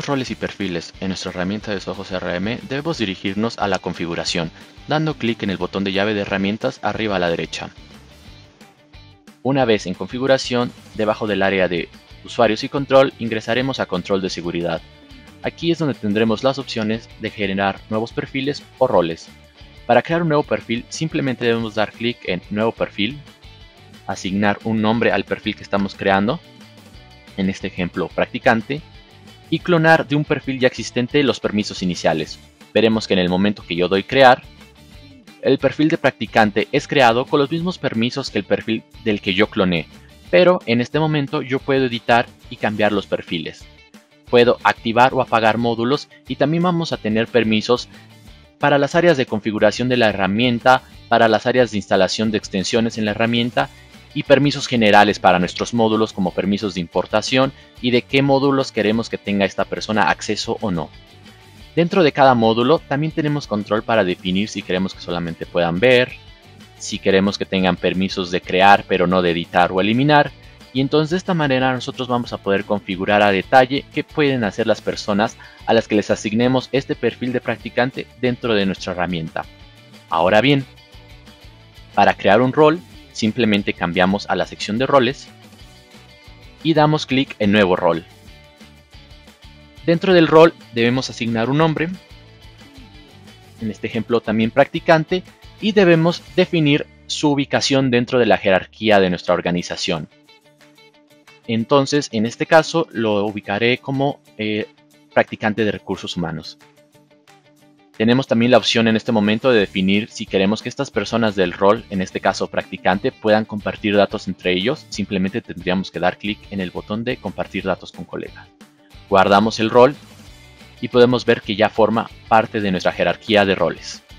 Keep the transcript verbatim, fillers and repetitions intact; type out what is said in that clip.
creamos roles y perfiles en nuestra herramienta de Soho C R M, debemos dirigirnos a la configuración, dando clic en el botón de llave de herramientas arriba a la derecha. Una vez en configuración, debajo del área de usuarios y control, ingresaremos a control de seguridad. Aquí es donde tendremos las opciones de generar nuevos perfiles o roles. Para crear un nuevo perfil, simplemente debemos dar clic en nuevo perfil, asignar un nombre al perfil que estamos creando, en este ejemplo practicante, y clonar de un perfil ya existente los permisos iniciales. Veremos que en el momento que yo doy crear, el perfil de practicante es creado con los mismos permisos que el perfil del que yo cloné, pero en este momento yo puedo editar y cambiar los perfiles. Puedo activar o apagar módulos y también vamos a tener permisos para las áreas de configuración de la herramienta, para las áreas de instalación de extensiones en la herramienta y permisos generales para nuestros módulos como permisos de importación y de qué módulos queremos que tenga esta persona acceso o no. Dentro de cada módulo también tenemos control para definir si queremos que solamente puedan ver, si queremos que tengan permisos de crear pero no de editar o eliminar, y entonces de esta manera nosotros vamos a poder configurar a detalle qué pueden hacer las personas a las que les asignemos este perfil de practicante dentro de nuestra herramienta. Ahora bien, para crear un rol, simplemente cambiamos a la sección de roles y damos clic en nuevo rol. Dentro del rol debemos asignar un nombre, en este ejemplo también practicante, y debemos definir su ubicación dentro de la jerarquía de nuestra organización. Entonces, en este caso lo ubicaré como eh, practicante de recursos humanos. Tenemos también la opción en este momento de definir si queremos que estas personas del rol, en este caso practicante, puedan compartir datos entre ellos. Simplemente tendríamos que dar clic en el botón de compartir datos con colegas. Guardamos el rol y podemos ver que ya forma parte de nuestra jerarquía de roles.